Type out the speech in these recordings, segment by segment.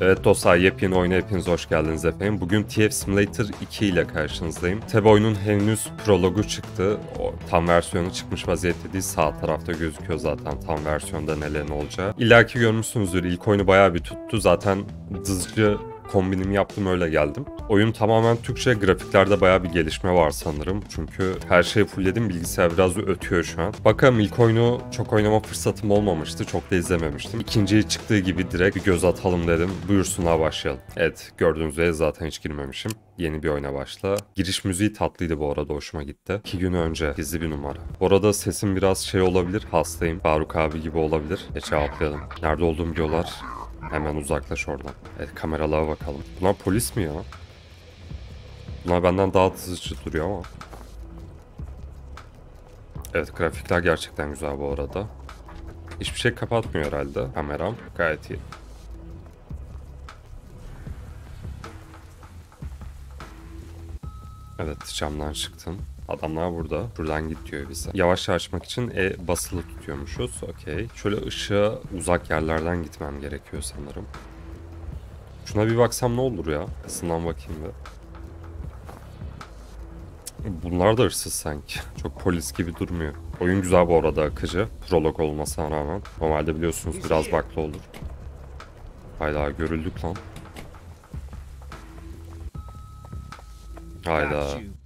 Evet dostlar, yepyeni oyuna hepiniz hoş geldiniz efendim. Bugün TF Simulator 2 ile karşınızdayım. Tabi oyunun henüz prologu çıktı. O tam versiyonu çıkmış vaziyette değil. Sağ tarafta gözüküyor zaten tam versiyonda neler olacağı. İlla ki görmüşsünüzdür. İlk oyunu bayağı bir tuttu. Zaten dızcı kombinimi yaptım, öyle geldim. Oyun tamamen Türkçe, grafiklerde bayağı bir gelişme var sanırım. Çünkü her şeyi fullledim, bilgisayar biraz ötüyor şu an. Bakalım, ilk oyunu çok oynama fırsatım olmamıştı. Çok da izlememiştim. İkinciyi çıktığı gibi direkt bir göz atalım dedim. Buyursunlar, başlayalım. Evet, gördüğünüz üzere zaten hiç girmemişim. Yeni bir oyuna başla. Giriş müziği tatlıydı bu arada, hoşuma gitti. 2 gün önce gizli bir numara. Bu arada sesim biraz şey olabilir, hastayım. Faruk abi gibi olabilir. Cevaplayalım. Nerede olduğumu biliyorlar. Hemen uzaklaş oradan. Evet, kameralara bakalım. Bunlar polis mi ya? Bunlar benden daha hızlı duruyor ama. Evet, grafikler gerçekten güzel bu arada. Hiçbir şey kapatmıyor herhalde kameram. Gayet iyi. Evet, camdan çıktım. Adamlar burada. Buradan git diyor bize. Yavaş açmak için basılı tutuyormuşuz. Okey. Şöyle ışığa uzak yerlerden gitmem gerekiyor sanırım. Şuna bir baksam ne olur ya? Kısımdan bakayım bir. Bunlar da hırsız sanki. Çok polis gibi durmuyor. Oyun güzel bu arada, akıcı. Prolog olmasına rağmen. Normalde biliyorsunuz biraz baklı olur. Hayda, görüldük lan. Hayda.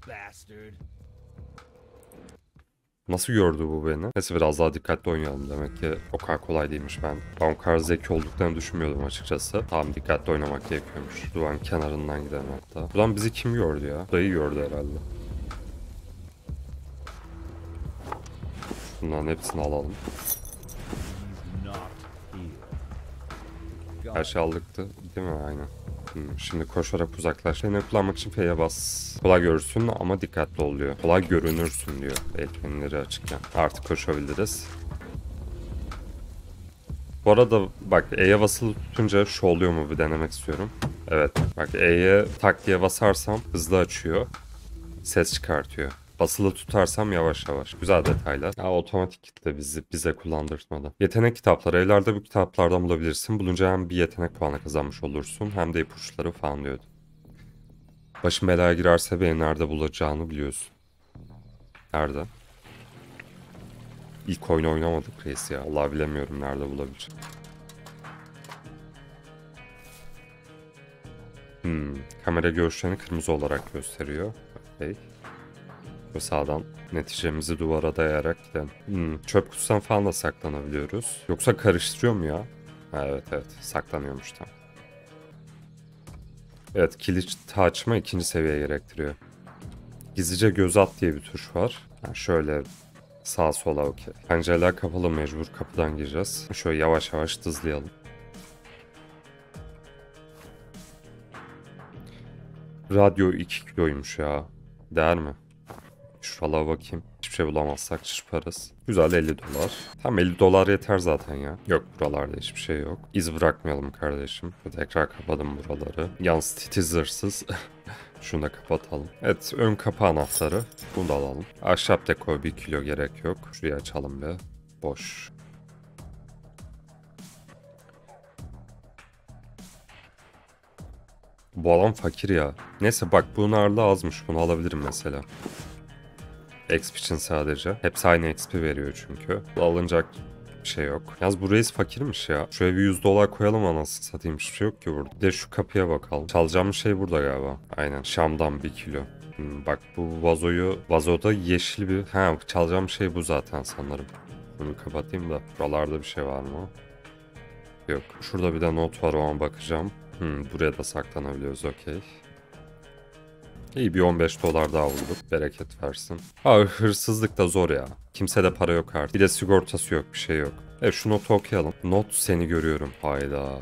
Nasıl gördü bu beni? Neyse, biraz daha dikkatli oynayalım. Demek ki o kadar kolay değilmiş ben. Ben o kadar zeki olduklarını düşünmüyordum açıkçası. Tamam, dikkatli oynamak gerekiyormuş. Duvarın kenarından gidelim hatta. Buradan bizi kim gördü ya? Dayı gördü herhalde. Bunların hepsini alalım. Her şey aldıktı değil mi? Aynen. Şimdi koşarak uzaklaş. Seni kullanmak için F'ye bas. Kolay görürsün ama dikkatli oluyor. Kolay görünürsün diyor eldivenleri açıkken. Artık koşabiliriz. Bu arada bak, E'ye basılı tutunca şu oluyor mu bir denemek istiyorum. Evet, bak E'ye tak diye basarsam hızlı açıyor. Ses çıkartıyor. Basılı tutarsam yavaş yavaş. Güzel detaylar. Ya, otomatik kitle bize kullandırtmadı. Yetenek kitapları. Evlerde bu kitaplardan bulabilirsin. Bulunca hem bir yetenek puanı kazanmış olursun, hem de ipuçları falan diyordu. Başın belaya girerse beni nerede bulacağını biliyorsun. Nerede? İlk oyunu oynamadık reis ya. Allah, bilemiyorum nerede bulabileceğim. Kamera görüşlerini kırmızı olarak gösteriyor. Okay. Ve sağdan neticemizi duvara dayayarak gidelim. Çöp kutusundan falan da saklanabiliyoruz. Yoksa karıştırıyor mu ya? Ha, evet, saklanıyormuş tam. Evet, kilit açma ikinci seviye gerektiriyor. Gizlice göz at diye bir tuş var. Yani şöyle sağa sola, okey. Pencereler kapalı, mecbur kapıdan gireceğiz. Şöyle yavaş yavaş hızlayalım. Radyo 2 kiloymuş ya. Değer mi? Şuralara bakayım. Hiçbir şey bulamazsak çırparız. Güzel, 50 dolar. Tam 50 dolar yeter zaten ya. Yok, buralarda hiçbir şey yok. İz bırakmayalım kardeşim. Tekrar kapadım buraları. Yalnız titiz hırsız. Şunu da kapatalım. Evet, ön kapı anahtarı. Bunu da alalım. Ahşap dekor 1 kilo gerek yok. Şurayı açalım bir. Boş. Bu adam fakir ya. Neyse bak, bunun ağırlığı azmış. Bunu alabilirim mesela. XP için sadece. Hepsi aynı XP veriyor çünkü. Bu alınacak bir şey yok. Yalnız bu reis fakirmiş ya. Şuraya bir 100 dolar koyalım, anasını satayım. Hiçbir şey yok ki burada. Bir de şu kapıya bakalım. Çalacağımız şey burada galiba. Aynen. Şam'dan 1 kilo. Bak, bu vazoda yeşil bir... Ha, çalacağım şey bu zaten sanırım. Bunu kapatayım da. Buralarda bir şey var mı? Yok. Şurada bir de not var, o an bakacağım. Buraya da saklanabiliyoruz, okey. İyi, bir 15 dolar daha bulduk. Bereket versin. Hırsızlık da zor ya. Kimsede para yok artık. Bir de sigortası yok, bir şey yok. Şu notu okuyalım. Not, seni görüyorum. Hayda.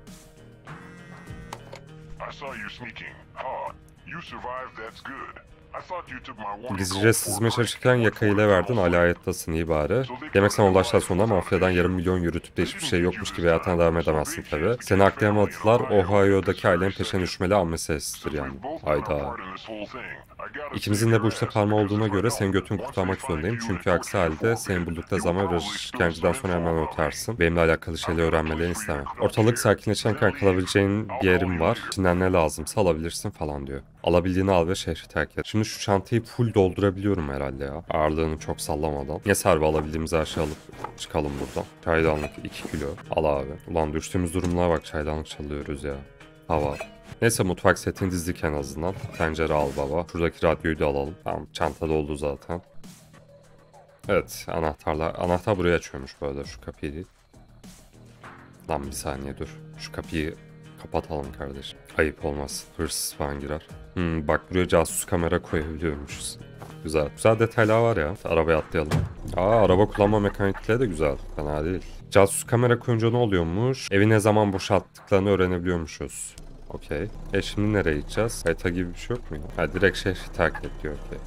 I saw you sneaking hard. You survived, that's good. Gizlice sızmaya çalışırken yakayı ele verdin, hala hayattasın, iyi bari. Demek sen ulaştıktan sonra mafyadan yarım milyon yürütüp de hiçbir şey yokmuş gibi hayatına devam edemezsin tabi. Seni aklayamadılar, Ohio'daki ailenin peşine düşmeli an meselesidir yani. Hayda. İkimizin de bu işte parmağı olduğuna göre senin götünü kurtarmak zorundayım. Çünkü aksi halde seni buldukları zaman biraz işkenceden sonra hemen ötersin. Benimle alakalı şeyleri öğrenmelerini istemem. Ortalık sakinleşirken kalabileceğin bir yerim var. İçinden ne lazımsa alabilirsin falan diyor. Alabildiğini al ve şehri terk et. Şimdi şu çantayı full doldurabiliyorum herhalde ya. Ağırlığını çok sallamadan. Yeter abi, alabildiğimiz her şeyi alıp çıkalım buradan. Çaydanlık 2 kilo. Al abi. Ulan düştüğümüz durumlara bak, çaydanlık çalıyoruz ya. Hava. Neyse, mutfak setini dizdik en azından. Tencere al baba. Şuradaki radyoyu da alalım. Tamam, çantada oldu zaten. Evet, anahtarlar. Anahtar buraya açıyormuş böyle, şu kapıyı değil. Lan bir saniye dur. Şu kapıyı kapatalım kardeşim. Ayıp olmaz. Hırsız falan girer. Bak, buraya casus kamera koyabiliyormuşuz. Güzel. Güzel detaylar var ya. Arabaya atlayalım. Araba kullanma mekanikleri de güzel. Fena değil. Casus kamera koyunca ne oluyormuş? Evi ne zaman boşalttıklarını öğrenebiliyormuşuz. Okey. Şimdi nereye gideceğiz? Harita gibi bir şey yok mu ya? Direkt şehri terk et diyor. Okey.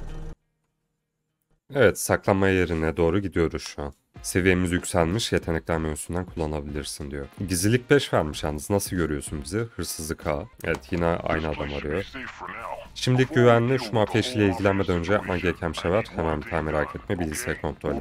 Evet, saklanma yerine doğru gidiyoruz şu an. Seviyemiz yükselmiş, yetenekler menüsünden kullanabilirsin diyor. Gizlilik 5 vermiş yalnız. Nasıl görüyorsun bizi? Hırsızlık A. Evet, yine aynı adam arıyor. Şimdilik güvenli, şu mafya işiyle ilgilenmeden önce yapman gereken bir şey var. Hemen bir tane, merak etme, bilgisayarı kontrol et.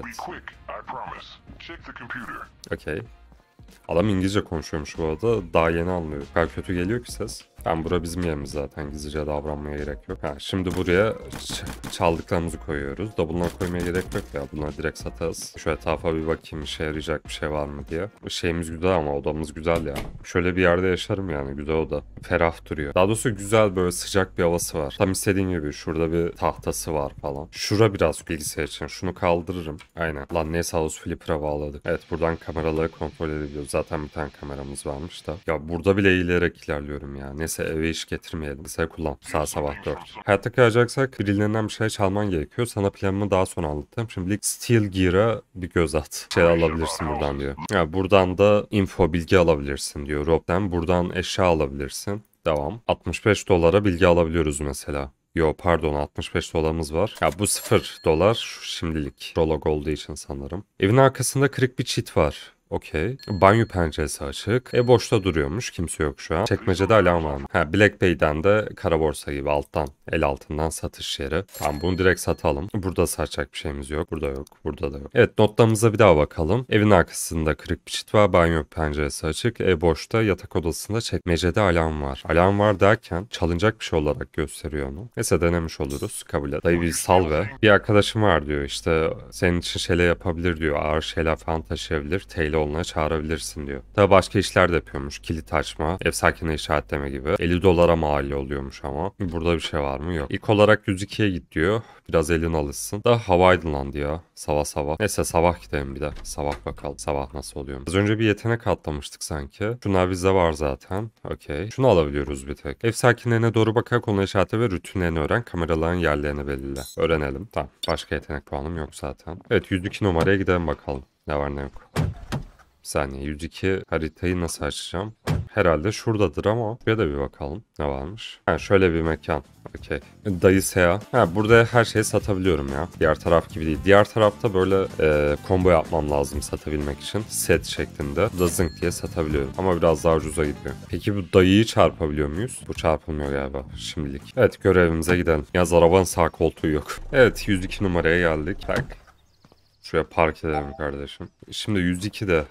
Okey. Adam İngilizce konuşuyormuş bu arada. Daha yeni anlıyor. O kadar kötü geliyor ki ses. Bura bizim yerimiz zaten. Gizlice davranmaya gerek yok. Şimdi buraya çaldıklarımızı koyuyoruz. Double'dan koymaya gerek yok ya. Bunları direkt satarız. Şu etrafa bir bakayım, işe yarayacak bir şey var mı diye. Şeyimiz güzel ama odamız güzel ya. Şöyle bir yerde yaşarım yani. Güzel oda. Ferah duruyor. Daha doğrusu güzel, böyle sıcak bir havası var. Tam istediğin gibi. Şurada bir tahtası var falan. Şura biraz bilgisayar için. Şunu kaldırırım. Aynen. Lan neyse, house flipper'a bağladık. Evet, buradan kameraları kontrol edebiliyoruz. Zaten bir tane kameramız varmış da. Ya burada bile eğilerek ilerliyorum ya. Neyse, eve iş getirmeyelim. Mesela kullan. Saat sabah 4. Hayatta kalacaksak birilerinden bir şey çalman gerekiyor. Sana planımı daha sonra anlatacağım. Şimdilik Steel Gear'a bir göz at. Şey alabilirsin buradan diyor. Ya buradan da info, bilgi alabilirsin diyor. Rob'den buradan eşya alabilirsin. Devam. 65 dolara bilgi alabiliyoruz mesela. Yo pardon, 65 dolarımız var. Ya bu 0 dolar şimdilik. Prolog olduğu için sanırım. Evin arkasında kırık bir çit var. Okey. Banyo penceresi açık. Boşta duruyormuş. Kimse yok şu an. Çekmecede alarm var mı? Black Bay'den de kara borsa gibi alttan. El altından satış yeri. Tamam, bunu direkt satalım. Burada satacak bir şeyimiz yok. Burada yok. Burada da yok. Evet, notlarımıza bir daha bakalım. Evin arkasında kırık bir çit var. Banyo penceresi açık. Boşta, yatak odasında çekmecede alarm var. Alarm var derken çalınacak bir şey olarak gösteriyor onu. Neyse, denemiş oluruz. Kabul et. Dayı bir sal ve. Bir arkadaşım var diyor, işte senin için şeyler yapabilir diyor. Ağır şeyler falan taşıyabilir. Teyleoğlu'na çağırabilirsin diyor. Tabi başka işler de yapıyormuş. Kilit açma, ev sakinliği işaretleme gibi. 50 dolara mal oluyormuş ama. Burada bir şey var mı? Yok. İlk olarak 102'ye git diyor. Biraz elin alışsın. Da hava aydınlandı ya. Sabah sabah. Neyse, sabah gidelim bir de. Sabah bakalım. Sabah nasıl oluyor? Az önce bir yetenek atlamıştık sanki. Şunlar bizde var zaten. Okey. Şunu alabiliyoruz bir tek. Ev sakinlerine doğru bakarak onu işarete ve rutinlerini öğren. Kameraların yerlerini belirle. Öğrenelim. Tamam. Başka yetenek puanım yok zaten. Evet, 102 numaraya gidelim bakalım. Ne var ne yok. Bir saniye, 102 haritayı nasıl açacağım? Herhalde şuradadır ama şuraya da bir bakalım ne varmış. Şöyle bir mekan. Okey. Dayı Sea. Burada her şeyi satabiliyorum ya. Diğer taraf gibi değil. Diğer tarafta böyle combo yapmam lazım satabilmek için. Set şeklinde. Bu da zınk diye satabiliyorum. Ama biraz daha ucuza gidiyor. Peki bu dayıyı çarpabiliyor muyuz? Bu çarpılmıyor galiba şimdilik. Evet, görevimize gidelim. Yalnız arabanın sağ koltuğu yok. Evet, 102 numaraya geldik. Tak. Şuraya park edelim kardeşim. Şimdi 102'de.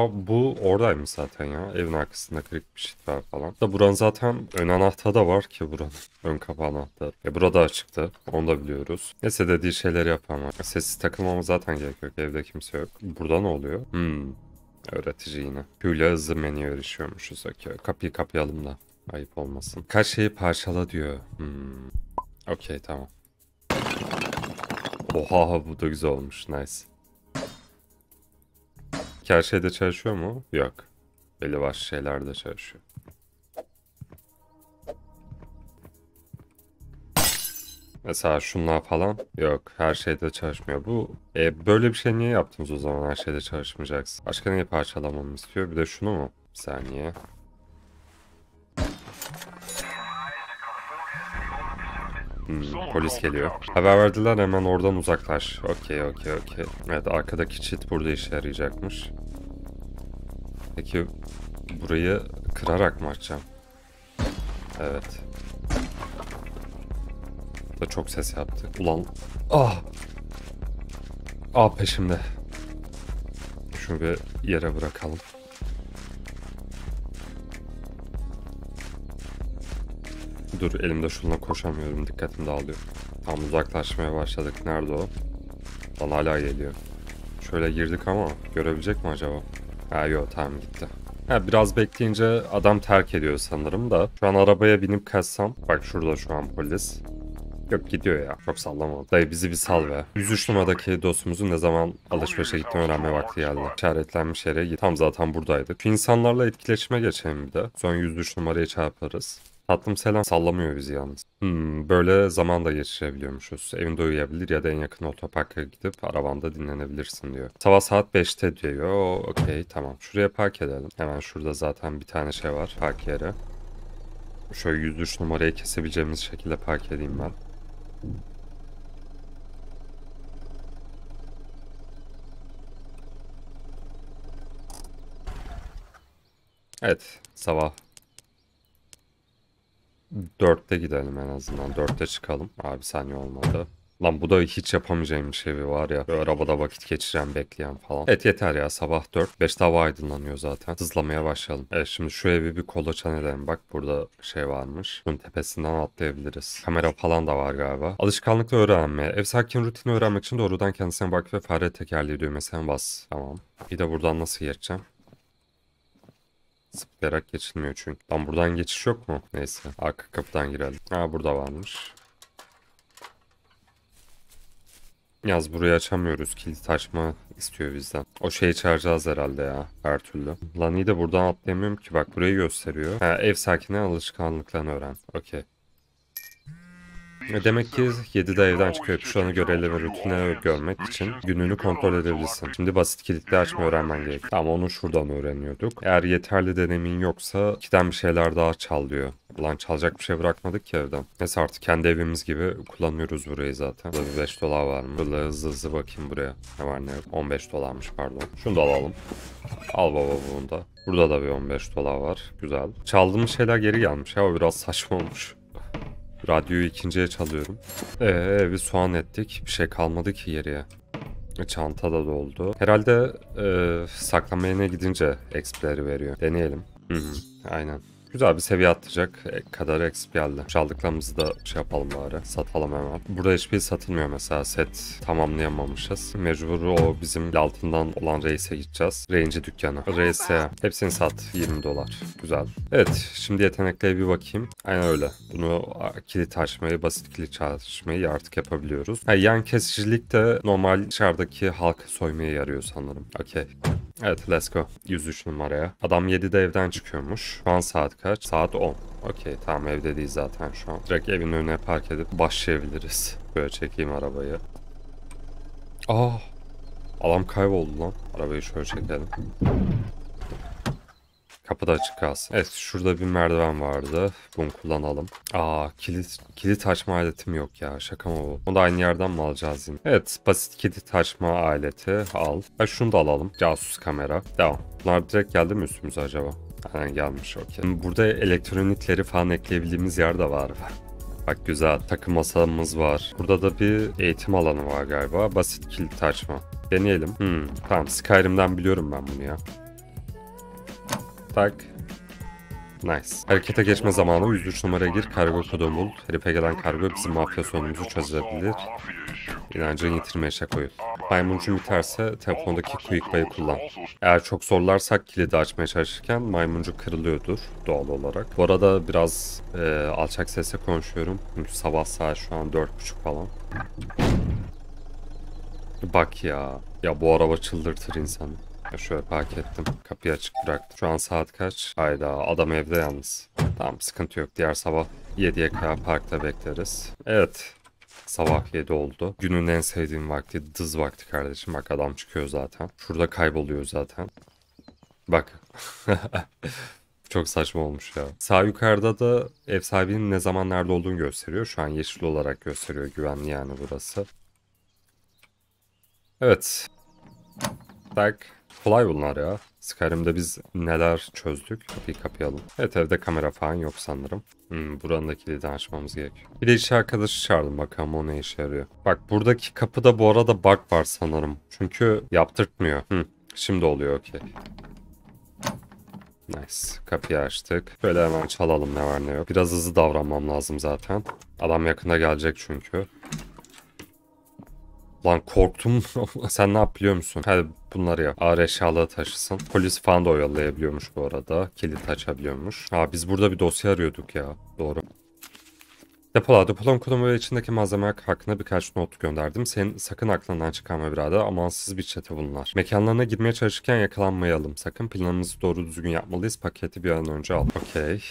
Bu oradaymış zaten ya. Evin arkasında kırık bir şey var falan. Da buranın zaten ön anahtarı da var ki buranın. Ön kapı anahtarı. Burada açıktı. Onu da biliyoruz. Neyse, dediği şeyleri yapamam. Sessiz takılmama zaten gerek yok. Evde kimse yok. Burada ne oluyor? Öğretici yine. Hüyle hızlı menüye erişiyormuşuz. Kapıyı kapayalım da. Ayıp olmasın. Kaç şeyi parçala diyor. Okey, tamam. Oha, bu da güzel olmuş. Nice. Her şeyde çalışıyor mu? Yok. Belli başlı şeylerde çalışıyor. Mesela şunlar falan. Yok. Her şeyde çalışmıyor. Böyle bir şey niye yaptınız o zaman? Her şeyde çalışmayacaksın. Başka neyi parçalamamı istiyor? Bir de şunu mu? Bir saniye. Polis geliyor. Haber verdiler, hemen oradan uzaklaş. Okey. Evet, arkadaki çit burada işe yarayacakmış. Peki burayı kırarak mı açacağım? Evet. Da çok ses yaptı. Ulan. Peşimde. Şunu bir yere bırakalım. Dur, elimde şununla koşamıyorum. Dikkatim dağılıyor. Tam uzaklaşmaya başladık. Nerede o? Lan hala geliyor. Şöyle girdik ama görebilecek mi acaba? Yok, tamam, gitti. Biraz bekleyince adam terk ediyor sanırım da. Şu an arabaya binip kaçsam. Bak şurada şu an polis. Yok, gidiyor ya. Çok sallama. Dayı bizi bir sal be. 103 numaradaki dostumuzun ne zaman alışverişe gittiğini öğrenme vakti geldi. İşaretlenmiş yere git. Tam zaten buradaydık. Şu insanlarla etkileşime geçelim bir de. Sonra 103 numarayı çarparız. Tatlım selam, sallamıyor bizi yalnız. Böyle zaman da geçirebiliyormuşuz. Evinde uyuyabilir ya da en yakın otoparka gidip arabanda dinlenebilirsin diyor. Sabah saat 5'te diyor. Okey, tamam. Şuraya park edelim. Hemen şurada zaten bir tane şey var. Park yeri. Şöyle 103 numarayı kesebileceğimiz şekilde park edeyim ben. Evet, sabah 4'te gidelim en azından. 4'te çıkalım. Abi saniye olmadı. Lan bu da hiç yapamayacağım bir şey var ya. Böyle arabada vakit geçireceğim, bekleyen falan. Evet, yeter ya, sabah 4. 5'te hava aydınlanıyor zaten. Hızlamaya başlayalım. Evet, şimdi şu evi bir kolaçan edelim. Bak burada şey varmış. Bunun tepesinden atlayabiliriz. Kamera falan da var galiba. Alışkanlıkla öğrenme. Ev sakin rutini öğrenmek için doğrudan kendisine bak ve fare tekerleği düğmesine bas. Tamam. Bir de buradan nasıl geçeceğim? Zıplayarak geçilmiyor çünkü. Lan buradan geçiş yok mu? Neyse. Arka kapıdan girelim. Burada varmış. Yaz, burayı açamıyoruz. Kilit açma istiyor bizden. O şeyi çağıracağız herhalde ya. Her türlü. Lan iyi de buradan atlayamıyorum ki. Bak burayı gösteriyor. Ev sakini alışkanlıklarını öğren. Okey. Demek ki 7'de evden çıkıyor. Şu anı görevli ve rutine görmek için gününü kontrol edebilirsin. Şimdi basit kilitli açma öğrenmen gerek. Tamam, onu şuradan öğreniyorduk. Eğer yeterli deneyimin yoksa 2'den bir şeyler daha çal diyor. Ulan çalacak bir şey bırakmadık ki evden. Neyse, artık kendi evimiz gibi kullanıyoruz burayı zaten. Burada bir 5 dolar var mı? Böyle hızlı bakayım buraya. Ne var ne yok. 15 dolarmış, pardon. Şunu da alalım. Al baba bunu da. Burada da bir 15 dolar var. Güzel. Çaldığımız şeyler geri gelmiş ya. O biraz saçma olmuş. Radyoyu ikinciye çalıyorum. Evi soğan ettik. Bir şey kalmadı ki geriye. Çanta da doldu. Herhalde saklanma yerine gidince XP'leri veriyor. Deneyelim. Aynen. Güzel bir seviye atlayacak kadar XP geldi. Çaldıklarımızı da şey yapalım bari. Satalım hemen. Burada hiçbir satılmıyor mesela. Set tamamlayamamışız. Mecbur o bizim altından olan Reis'e gideceğiz. Range dükkanı. Reis'e hepsini sat. 20 dolar. Güzel. Evet. Şimdi yeteneklere bir bakayım. Aynen öyle. Bunu kilit açmayı, basit kilit açmayı artık yapabiliyoruz. Yan kesicilik de normal dışarıdaki halkı soymaya yarıyor sanırım. Okey. Evet, let's go. 103 numaraya. Adam 7'de evden çıkıyormuş. Şu an saat kaç? Saat 10. Okey, tamam, evde değil zaten şu an. Direkt evin önüne park edip başlayabiliriz. Böyle çekeyim arabayı. Adam kayboldu lan. Arabayı şöyle çekelim. Kapı da açık kalsın. Evet, şurada bir merdiven vardı. Bunu kullanalım. Kilit açma aletim yok ya. Şaka mı bu? Onu da aynı yerden mi alacağız yine? Evet, basit kilit açma aleti al. Şunu da alalım. Casus kamera. Devam. Bunlar direkt geldi mi üstümüze acaba? Aynen gelmiş, okey. Burada elektronikleri falan ekleyebildiğimiz yer de var. Bak güzel. Takım masamız var. Burada da bir eğitim alanı var galiba. Basit kilit açma. Deneyelim. Tamam, Skyrim'den biliyorum ben bunu ya. Tak. Nice. Harekete geçme zamanı. 103 numaraya gir. Kargo kodu bul. Herife gelen kargo bizim mafya sorunumuzu çözebilir. İnancını yitirmeye şak koyul. Maymuncun biterse telefondaki quick buy'ı kullan. Eğer çok zorlarsak kilidi açmaya çalışırken maymuncu kırılıyordur doğal olarak. Bu arada biraz alçak sesle konuşuyorum. Çünkü sabah saat şu an 4.30 falan. Bak ya. Ya bu araba çıldırtır insanı. Şöyle park ettim. Kapıyı açık bıraktım. Şu an saat kaç? Hayda, adam evde yalnız. Tamam, sıkıntı yok. Diğer sabah 7'ye kadar parkta bekleriz. Evet. Sabah 7 oldu. Günün en sevdiğim vakti, dız vakti kardeşim. Bak adam çıkıyor zaten. Şurada kayboluyor zaten. Bak. Çok saçma olmuş ya. Sağ yukarıda da ev sahibinin ne zaman nerede olduğunu gösteriyor. Şu an yeşil olarak gösteriyor. Güvenli yani burası. Evet. Tak. Kolay bunlar ya. Skyrim'de biz neler çözdük. Kapıyı kapayalım. Evet, evde kamera falan yok sanırım. Buranın da kilidi açmamız gerekiyor. Bir de iş arkadaşı çağırdım, bakalım o ne işe yarıyor. Bak, buradaki kapıda bu arada bug var sanırım. Çünkü yaptırtmıyor. Şimdi oluyor, okey. Nice. Kapıyı açtık. Böyle hemen çalalım, ne var ne yok. Biraz hızlı davranmam lazım zaten. Adam yakında gelecek çünkü. Lan korktum. Sen ne yap biliyor musun? Hadi bunları yap. Ağır eşyaları taşısın. Polis falan da oyalayabiliyormuş bu arada. Kilit açabiliyormuş. Biz burada bir dosya arıyorduk ya. Doğru. Depola. Depolama konumu ve içindeki malzemeler hakkında birkaç not gönderdim. Senin sakın aklından çıkarma birader. Amansız bir çete bunlar. Mekanlarına girmeye çalışırken yakalanmayalım. Sakın planımızı doğru düzgün yapmalıyız. Paketi bir an önce al. Okey.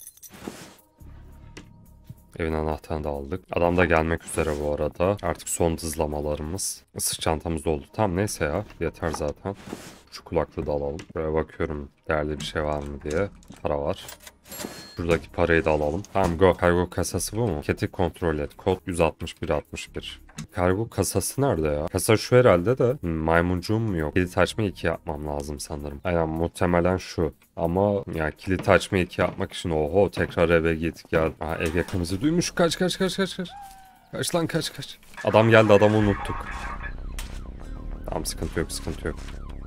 Evin anahtarını da aldık. Adam da gelmek üzere bu arada. Artık son hızlamalarımız. Sırt çantamız doldu. Tamam, neyse ya. Yeter zaten. Şu kulaklığı da alalım. Böyle bakıyorum değerli bir şey var mı diye. Para var. Buradaki parayı da alalım. Tamam, go. Kargo kasası bu mu? Paketi kontrol et. Kod 16161. Kargo kasası nerede ya? Kasa şu herhalde de. Maymuncuğum mu yok? Kilit açma 2 yapmam lazım sanırım. Aynen, muhtemelen şu. Ama ya kilit açma 2 yapmak için oho tekrar eve git gel. Ev yakınımızı duymuş. Kaç. Kaç lan kaç. Adam geldi, adamı unuttuk. Tamam, sıkıntı yok.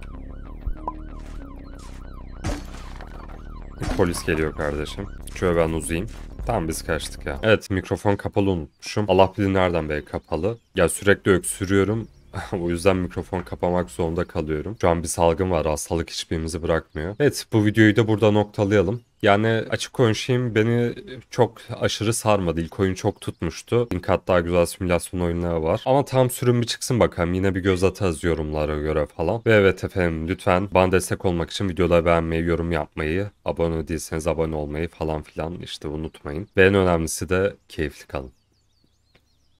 Polis geliyor kardeşim. Şöyle ben uzayayım. Tamam, biz kaçtık ya. Evet, mikrofon kapalı unutmuşum. Allah bilir nereden beri kapalı. Ya sürekli öksürüyorum. O yüzden mikrofon kapamak zorunda kalıyorum. Şu an bir salgın var. Hastalık hiçbirimizi bırakmıyor. Evet, bu videoyu da burada noktalayalım. Yani açık konuşayım, beni çok aşırı sarmadı. İlk oyun çok tutmuştu. Kat daha güzel simülasyon oyunları var. Ama tam sürüm bir çıksın bakalım. Yine bir göz atarız yorumlara göre falan. Ve evet efendim, lütfen bana destek olmak için videoları beğenmeyi, yorum yapmayı, abone değilseniz abone olmayı falan filan işte unutmayın. Ve en önemlisi de keyifli kalın.